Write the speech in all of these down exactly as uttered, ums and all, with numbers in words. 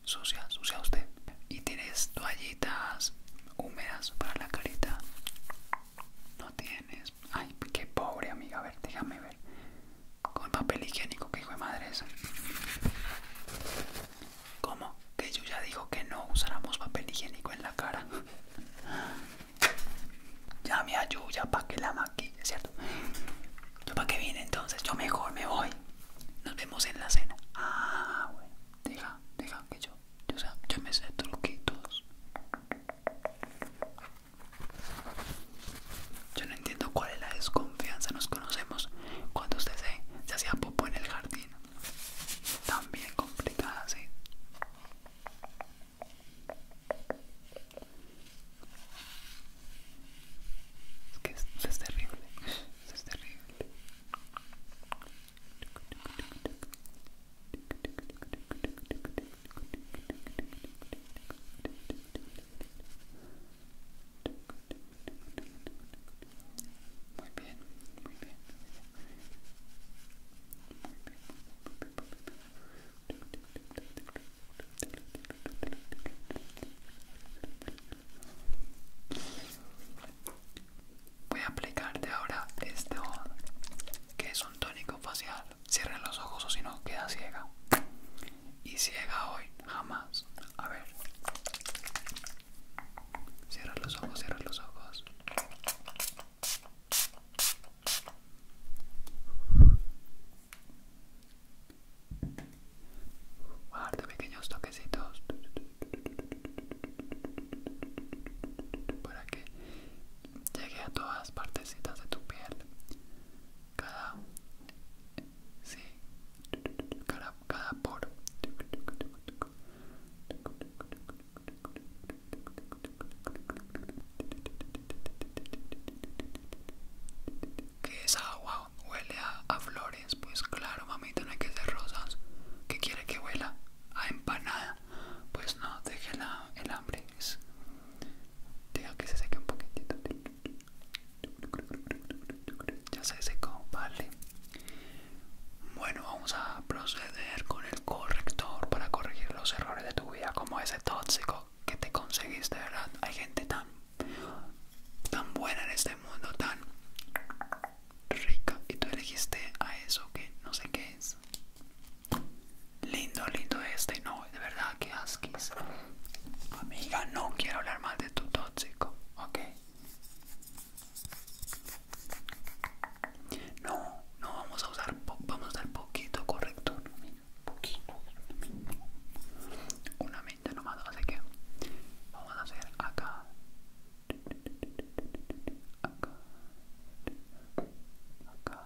sucia, sucia usted. Y tienes toallitas húmedas para la carita. No tienes. Ay, qué pobre amiga. A ver, déjame ver. Con papel higiénico, que hijo de madre es. ¿Cómo? Que yo ya dijo que no usáramos papel higiénico en la cara. Llame a Yuya para que la maquille, ¿cierto? ¿Yo para qué vine entonces? Yo mejor me voy. Nos vemos en la cena. Ah, bueno. Deja, deja que yo, yo, o sea, yo me sé truquitos. Yo no entiendo cuál es la desconfianza. Nos conocemos cuando usted se, se hacía popo en el jardín. También complicada, sí. Es que es, es terrible. Es terrible. Muy bien, muy bien. Voy a aplicarte ahora esto, que es un tónico facial. Cierra los ojos o si no queda ciega. Y ciega hoy, jamás. A ver. Cierra los ojos, cierra los ojos. Voy a darte pequeños toquecitos para que llegue a todas partecitas de tu piel. Cada, sí, cada, cada poro. ¿Qué es agua? Huele a, a flores. Pues claro, mamita, no hay que ser rosas. ¿Qué quiere que huela? A empanada. Pues no, déjela, el hambre es. Deja que se seque un poquitito. Ya se secó, vale. Bueno, vamos a proceder con el corrector para corregir los errores de tu vida, como ese tóxico que te conseguiste, ¿verdad? Hay gente tan, tan buena en este mundo, tan rica, y tú elegiste a eso que no sé qué es. Lindo, lindo este, no, de verdad que asquis. Amiga, no quiero hablar más de tu tóxico, ¿ok? No, no vamos a usar, po vamos a dar poquito corrector, amiga, poquito. Una mente nomás, así que vamos a hacer acá, acá, acá,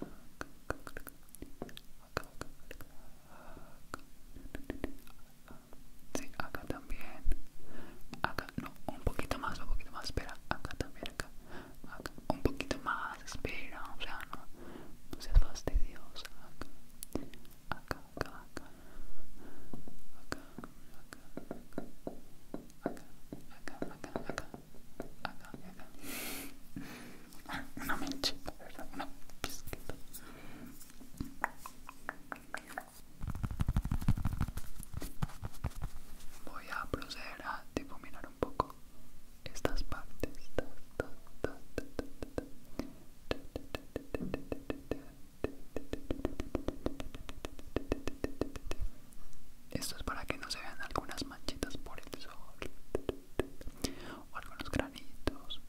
acá, sí, acá también, acá, no, un poquito más, un poquito más, espera, acá también, acá, acá, un poquito más, espera, o sea, no, no seas fastidiosa, acá, acá, acá, acá, acá, acá, acá, acá, acá, acá, acá. Ay, una menchita, ¿verdad? Una pizquita. Voy a proceder a difuminar un poco estas partes. Esto es para que no se vean algunas manchitas por el sol o algunos granitos.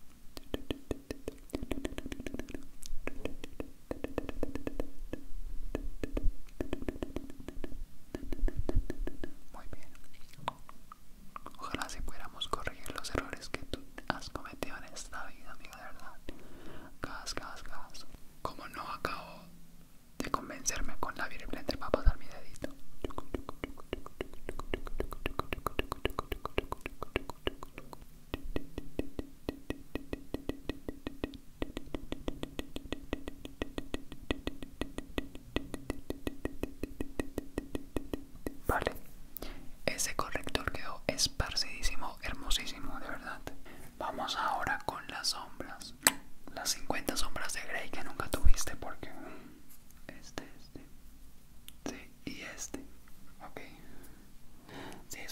Muy bien. Ojalá si pudiéramos corregir los errores que tú has cometido en esta vida, amiga, de verdad. Gas, gas, gas. Como no acabo de convencerme con la Beauty Blender para pasar mi dedito. Vale, ese corrector quedó esparcidísimo, hermosísimo, de verdad. Vamos ahora con las sombras. Las cincuenta sombras de Grey que nunca tuviste, porque este, este, sí, y este, ok. Sí,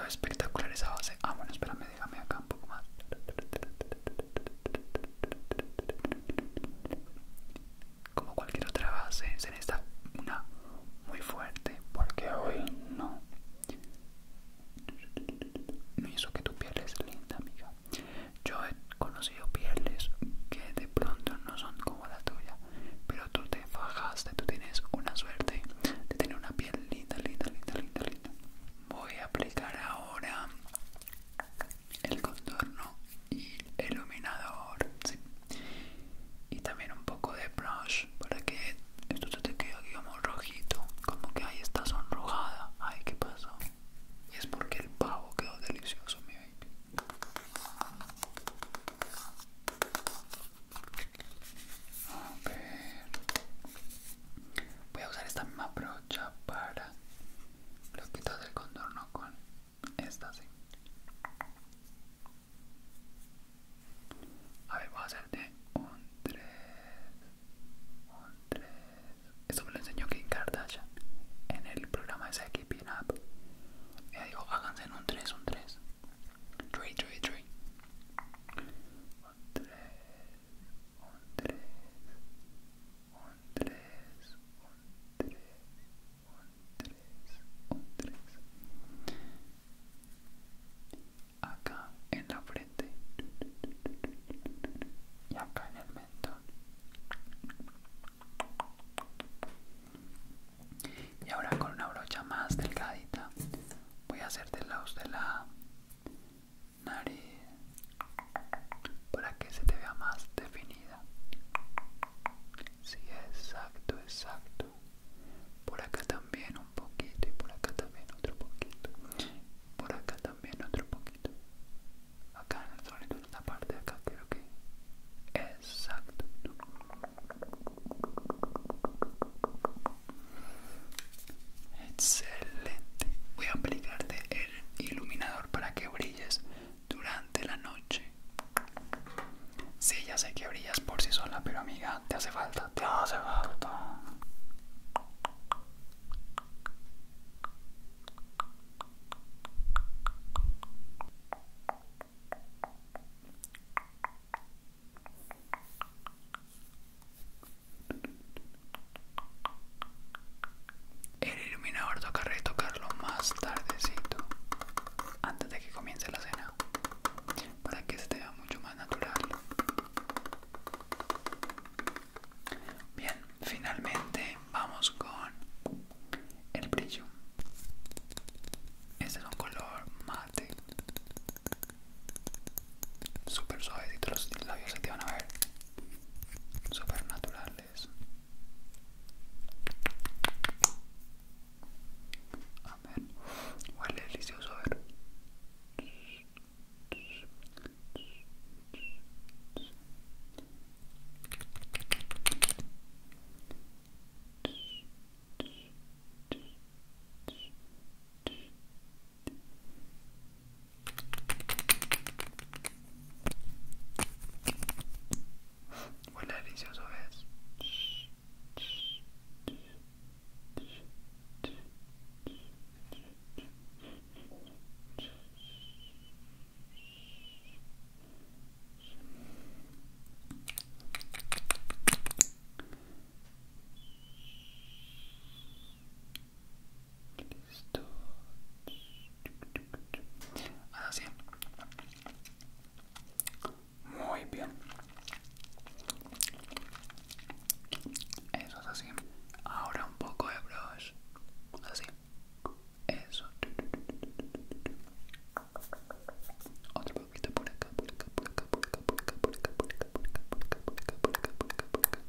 quedó espectacular esa base. Ah, bueno, espérame, déjame acá un poco más. Como cualquier otra base, se necesita una muy fuerte, porque hoy no. No hizo que tu piel es linda, amiga. Yo he conocido pieles que de pronto no son como la tuya, pero tú te fajaste, tú tienes una suerte de tener una piel linda, linda, linda, linda, linda. Voy a aplicar ahora el contorno y el iluminador, sí. Y también un poco de brush para que esto se te quede aquí como rojito, como que ahí está sonrojada. Ay, ¿qué pasó? Y es porque el pavo quedó delicioso, mi baby. A ver, voy a usar esta misma brocha para lo quitas del contorno con esta, sí. A ver, voy a hacerte un tres, un tres. Esto me lo enseñó Kim Kardashian en el programa ese de Keeping Up. Ella dijo, háganse en un tres, un tres. tres, tres, tres. Un tres, un tres, un tres, un tres, un tres, un tres. Acá en la frente y acá en el mentón. Y ahora con una brocha más delgadita voy a hacerte el lado de la nariz para que se te vea más definida. Sí, exacto, exacto. Por acá también un poquito y por acá también otro poquito. Por acá también otro poquito. Acá en el solito, en esta parte de acá creo que... Exacto. Excelente. Voy a aplicarte el iluminador para que brilles durante la noche. Sí, ya sé que brillas por sí sola, pero amiga, te hace falta, te hace falta. El iluminador toca retocarlo más tardecito, antes de que comience la cena, para que se te vea mucho más natural. Bien, finalmente vamos con el brillo. Este es un color mate, súper suavecito, los labios se te van a ver súper naturales. A ver, huele delicioso, a ver. Huele delicioso, ¿ves? Listo. Así. Muy bien. Eso es así. Ahora un poco de brush. Así. Eso. Otro poquito por acá, por acá, por acá, por acá, por acá, por acá, por acá, por acá, por acá, por acá, por acá, por acá, por acá.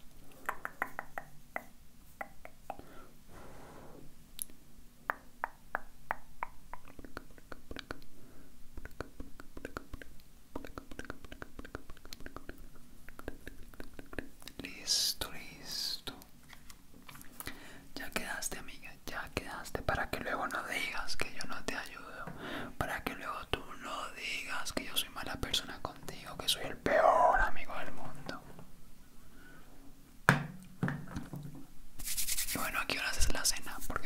Listo, listo. Ya quedaste, amiga, ya quedaste, para que luego no digas que yo no te ayudo, para que luego tú no digas que yo soy mala persona contigo, que soy el peor amigo del mundo. Y bueno, ¿a qué horas es la cena? Porque